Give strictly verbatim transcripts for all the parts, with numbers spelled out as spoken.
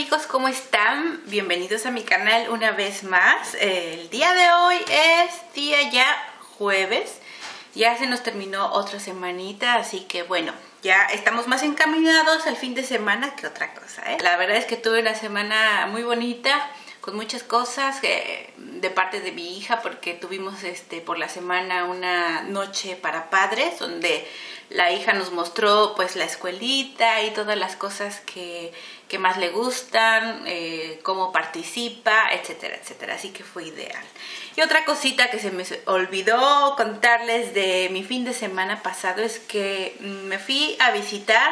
amigos, ¿cómo están? Bienvenidos a mi canal una vez más. El día de hoy es día ya jueves. Ya se nos terminó otra semanita, así que bueno, ya estamos más encaminados al fin de semana que otra cosa, ¿eh? La verdad es que tuve una semana muy bonita, con muchas cosas eh, de parte de mi hija, porque tuvimos este por la semana una noche para padres, donde la hija nos mostró pues la escuelita y todas las cosas que, que más le gustan, eh, cómo participa, etcétera, etcétera. Así que fue ideal. Y otra cosita que se me olvidó contarles de mi fin de semana pasado es que me fui a visitar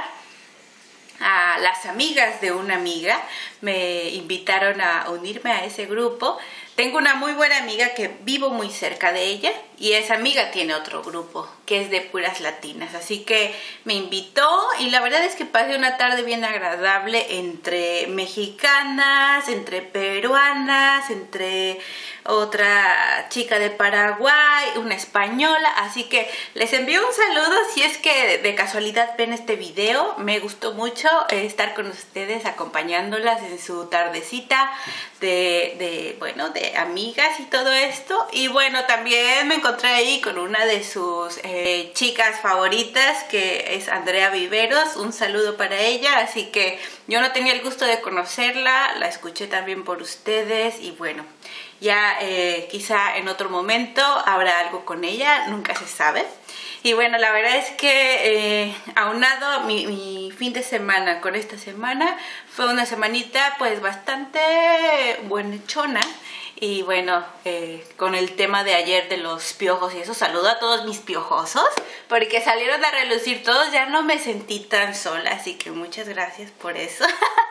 a las amigas de una amiga. Me invitaron a unirme a ese grupo. Tengo una muy buena amiga que vivo muy cerca de ella y esa amiga tiene otro grupo que es de puras latinas, así que me invitó y la verdad es que pasé una tarde bien agradable entre mexicanas, entre peruanas, entre otra chica de Paraguay, una española, así que les envío un saludo si es que de casualidad ven este video. Me gustó mucho estar con ustedes acompañándolas en su tardecita de, de bueno, de amigas y todo esto. Y bueno, también me encontré ahí con una de sus eh, chicas favoritas, que es Andrea Viveros. Un saludo para ella. Así que yo no tenía el gusto de conocerla, la escuché también por ustedes y bueno, ya eh, quizá en otro momento habrá algo con ella, nunca se sabe. Y bueno, la verdad es que eh, aunado mi, mi fin de semana con esta semana, fue una semanita pues bastante buenachona. Y bueno, eh, con el tema de ayer de los piojos y eso, saludo a todos mis piojosos, porque salieron a relucir todos, ya no me sentí tan sola, así que muchas gracias por eso.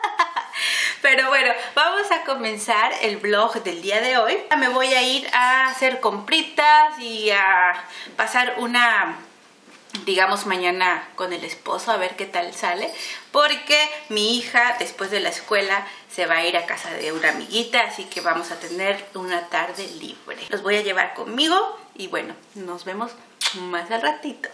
Pero bueno, vamos a comenzar el vlog del día de hoy. Me voy a ir a hacer compritas y a pasar una, digamos, mañana con el esposo, a ver qué tal sale, porque mi hija después de la escuela se va a ir a casa de una amiguita, así que vamos a tener una tarde libre. Los voy a llevar conmigo y bueno, nos vemos más al ratito.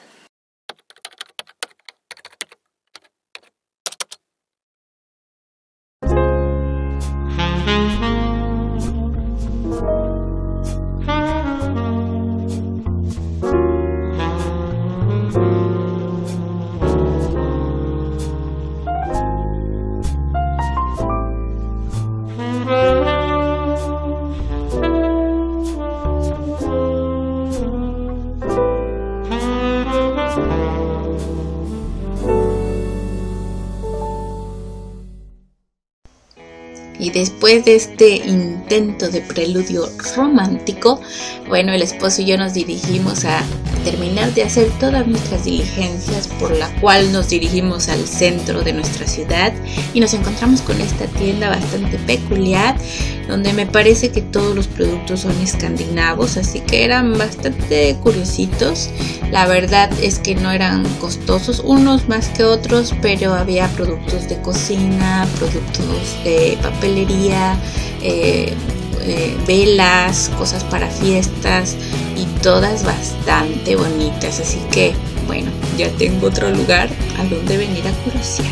Y después de este intento de preludio romántico, bueno, el esposo y yo nos dirigimos a terminar de hacer todas nuestras diligencias, por la cual nos dirigimos al centro de nuestra ciudad y nos encontramos con esta tienda bastante peculiar, donde me parece que todos los productos son escandinavos, así que eran bastante curiositos. La verdad es que no eran costosos, unos más que otros, pero había productos de cocina, productos de papelería, eh, eh, velas, cosas para fiestas y todas bastante bonitas. Así que bueno, ya tengo otro lugar a donde venir a curiosear.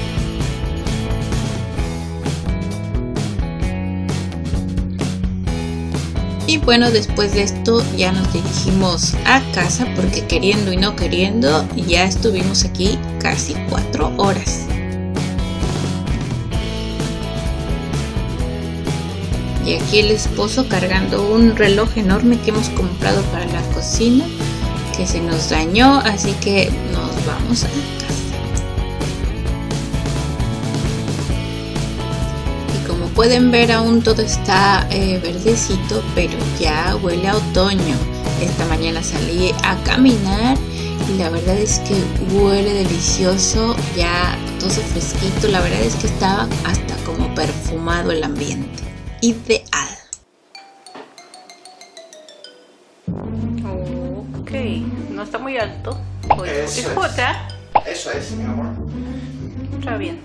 Y bueno, después de esto ya nos dirigimos a casa, porque queriendo y no queriendo ya estuvimos aquí casi cuatro horas. Y aquí el esposo cargando un reloj enorme que hemos comprado para la cocina, que se nos dañó, así que nos vamos a casa. Pueden ver, aún todo está eh, verdecito, pero ya huele a otoño. Esta mañana salí a caminar y la verdad es que huele delicioso, ya todo fresquito. La verdad es que estaba hasta como perfumado el ambiente. Ideal. Ok, no está muy alto. Eso es. Jota. Eso es, mi amor. Está bien.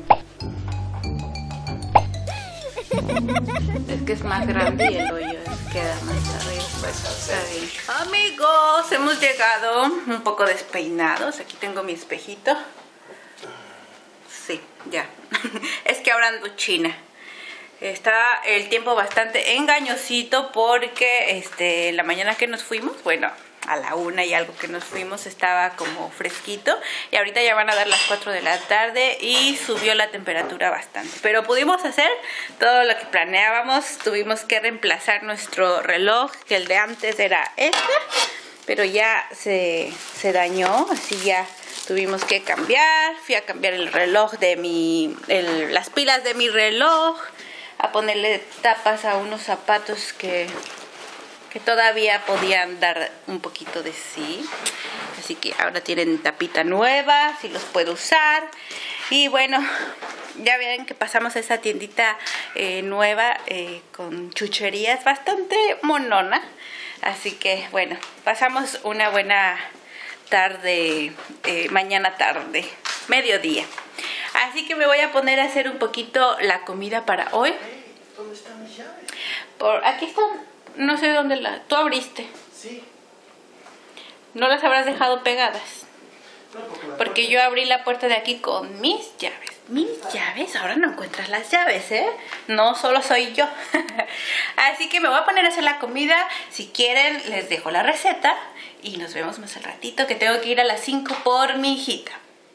Es que es más grande y el hoyo queda más arriba. Está bien. Amigos, hemos llegado un poco despeinados. Aquí tengo mi espejito. Sí, ya. Es que ahora ando china. Está el tiempo bastante engañosito porque este, la mañana que nos fuimos, bueno, a la una y algo que nos fuimos estaba como fresquito y ahorita ya van a dar las cuatro de la tarde y subió la temperatura bastante. Pero pudimos hacer todo lo que planeábamos, tuvimos que reemplazar nuestro reloj, que el de antes era este, pero ya se, se dañó, así ya tuvimos que cambiar. Fui a cambiar el reloj de mi, el, las pilas de mi reloj, a ponerle tapas a unos zapatos que, que todavía podían dar un poquito de sí. Así que ahora tienen tapita nueva, sí los puedo usar. Y bueno, ya ven que pasamos a esa tiendita eh, nueva eh, con chucherías bastante monona. Así que bueno, pasamos una buena tarde, eh, mañana tarde, mediodía. Así que me voy a poner a hacer un poquito la comida para hoy. ¿Dónde están mis llaves? Por aquí están, no sé dónde las... ¿Tú abriste? Sí. ¿No las habrás dejado pegadas? No, porque la Porque puerta- yo abrí la puerta de aquí con mis llaves. Mis llaves, ahora no encuentras las llaves, ¿eh? No solo soy yo. Así que me voy a poner a hacer la comida. Si quieren, les dejo la receta. Y nos vemos más al ratito, que tengo que ir a las cinco por mi hijita.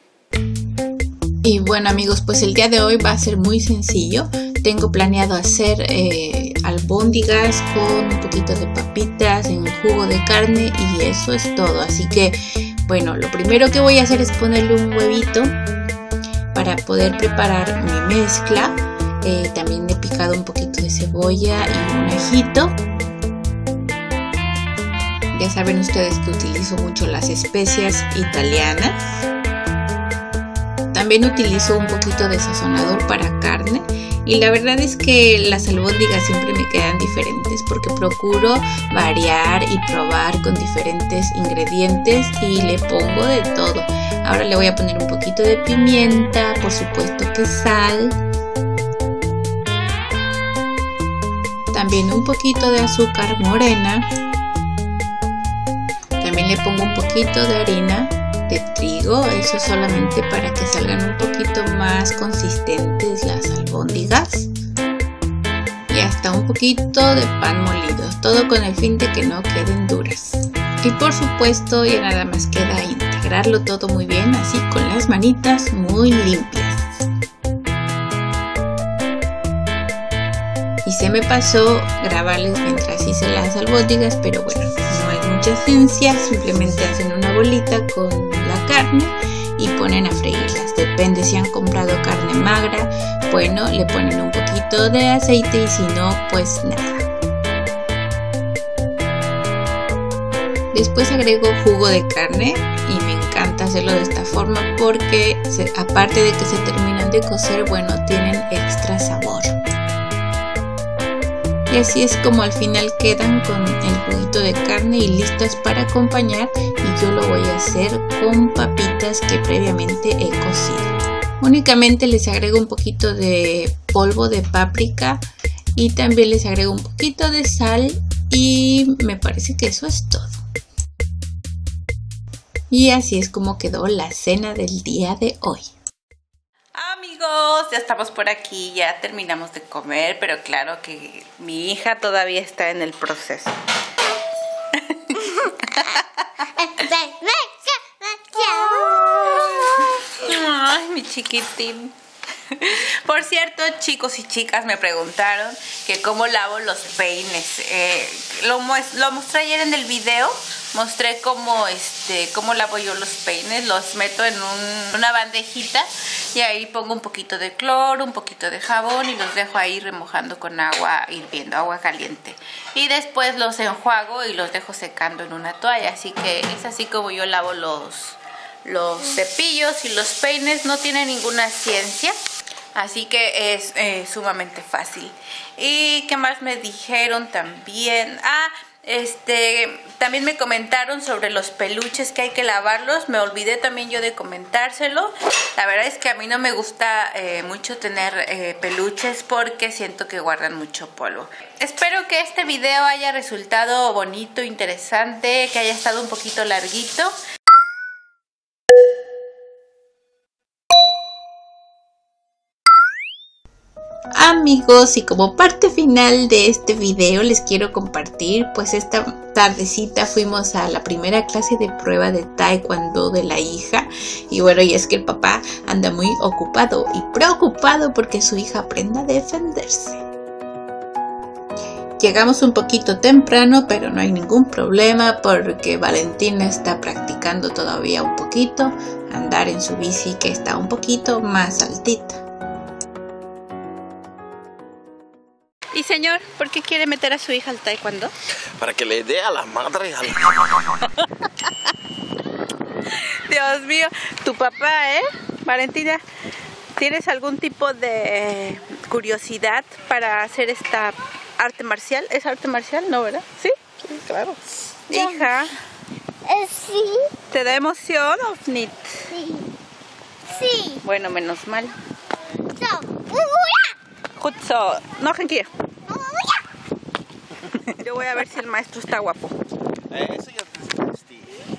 Y bueno amigos, pues el día de hoy va a ser muy sencillo. Tengo planeado hacer eh, albóndigas con un poquito de papitas en un jugo de carne y eso es todo. Así que bueno, lo primero que voy a hacer es ponerle un huevito para poder preparar mi mezcla. Eh, también he picado un poquito de cebolla y un ajito. Ya saben ustedes que utilizo mucho las especias italianas. También utilizo un poquito de sazonador para carne y la verdad es que las albóndigas siempre me quedan diferentes porque procuro variar y probar con diferentes ingredientes y le pongo de todo. Ahora le voy a poner un poquito de pimienta, por supuesto que sal, también un poquito de azúcar morena, también le pongo un poquito de harina de trigo, eso solamente para que salgan un poquito más consistentes las albóndigas, y hasta un poquito de pan molido, todo con el fin de que no queden duras. Y por supuesto ya nada más queda integrarlo todo muy bien, así con las manitas muy limpias. Y se me pasó grabarles mientras hice las albóndigas, pero bueno, no hay mucha ciencia, simplemente hacen una bolita con la carne y ponen a freírlas. Depende si han comprado carne magra, bueno, le ponen un poquito de aceite y si no, pues nada. Después agrego jugo de carne y me encanta hacerlo de esta forma porque se, aparte de que se terminan de cocer, bueno, tienen extra sabor. Y así es como al final quedan con el juguito de carne y listas para acompañar, y yo lo voy a hacer con papitas que previamente he cocido. Únicamente les agrego un poquito de polvo de páprica y también les agrego un poquito de sal y me parece que eso es todo. Y así es como quedó la cena del día de hoy. Amigos, ya estamos por aquí, ya terminamos de comer, pero claro que mi hija todavía está en el proceso. Ay, mi chiquitín. Por cierto, chicos y chicas me preguntaron que cómo lavo los peines. Eh, lo, lo mostré ayer en el video. Mostré cómo, este, cómo lavo yo los peines. Los meto en un, una bandejita y ahí pongo un poquito de cloro, un poquito de jabón y los dejo ahí remojando con agua hirviendo, agua caliente. Y después los enjuago y los dejo secando en una toalla. Así que es así como yo lavo los, los cepillos y los peines. No tiene ninguna ciencia. Así que es eh, sumamente fácil. ¿Y qué más me dijeron también? Ah, este, también me comentaron sobre los peluches que hay que lavarlos. Me olvidé también yo de comentárselo. La verdad es que a mí no me gusta eh, mucho tener eh, peluches porque siento que guardan mucho polvo. Espero que este video haya resultado bonito, interesante, que haya estado un poquito larguito. Amigos, y como parte final de este video les quiero compartir, pues esta tardecita fuimos a la primera clase de prueba de taekwondo de la hija. Y bueno, y es que el papá anda muy ocupado y preocupado porque su hija aprenda a defenderse. Llegamos un poquito temprano, pero no hay ningún problema porque Valentina está practicando todavía un poquito andar en su bici, que está un poquito más altita. Y señor, ¿por qué quiere meter a su hija al taekwondo? Para que le dé a la madre. A la... Dios mío, tu papá, ¿eh? Valentina, ¿tienes algún tipo de curiosidad para hacer esta arte marcial? ¿Es arte marcial? No, ¿verdad? ¿Sí? Sí, claro. Hija. Eh, sí. ¿Te da emoción, Ofnit? Sí. Sí. Bueno, menos mal. So, Jutso, no, Genki. Yo voy a ver si el maestro está guapo. Eh, eso ya te sí.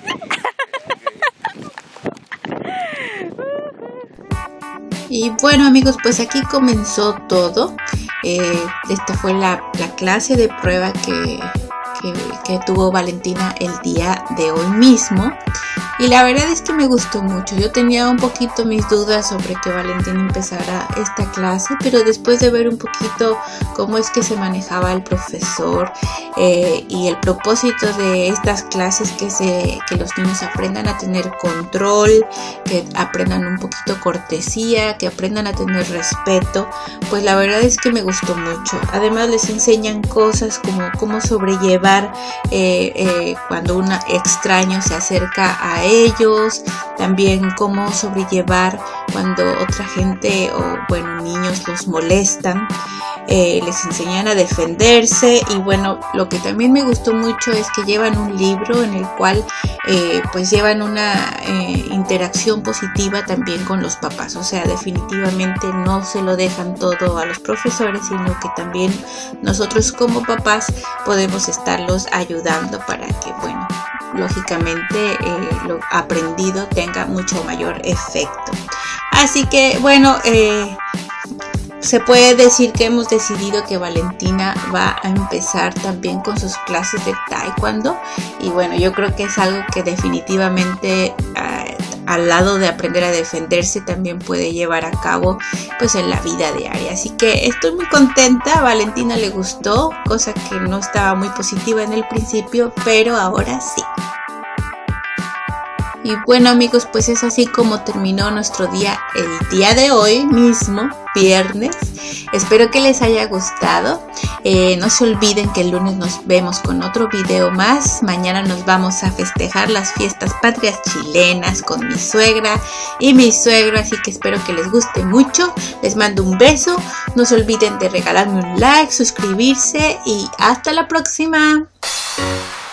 Y bueno, amigos, pues aquí comenzó todo. Eh, esta fue la, la clase de prueba que, que, que tuvo Valentina el día de hoy mismo. Y la verdad es que me gustó mucho. Yo tenía un poquito mis dudas sobre que Valentina empezara esta clase, pero después de ver un poquito cómo es que se manejaba el profesor eh, y el propósito de estas clases, que, se, que los niños aprendan a tener control, que aprendan un poquito cortesía, que aprendan a tener respeto, pues la verdad es que me gustó mucho. Además les enseñan cosas como cómo sobrellevar eh, eh, cuando un extraño se acerca a ellos, también cómo sobrellevar cuando otra gente o bueno niños los molestan. Eh, les enseñan a defenderse. Y bueno, lo que también me gustó mucho es que llevan un libro en el cual eh, pues llevan una eh, interacción positiva también con los papás. O sea, definitivamente no se lo dejan todo a los profesores, sino que también nosotros como papás podemos estarlos ayudando para que, bueno, lógicamente eh, lo aprendido tenga mucho mayor efecto. Así que bueno, eh, se puede decir que hemos decidido que Valentina va a empezar también con sus clases de taekwondo. Y bueno, yo creo que es algo que definitivamente eh, al lado de aprender a defenderse también puede llevar a cabo pues en la vida diaria. Así que estoy muy contenta. A Valentina le gustó, cosa que no estaba muy positiva en el principio, pero ahora sí. Y bueno, amigos, pues es así como terminó nuestro día el día de hoy mismo, viernes. Espero que les haya gustado. Eh, no se olviden que el lunes nos vemos con otro video más. Mañana nos vamos a festejar las fiestas patrias chilenas con mi suegra y mi suegro. Así que espero que les guste mucho. Les mando un beso. No se olviden de regalarme un like, suscribirse y hasta la próxima.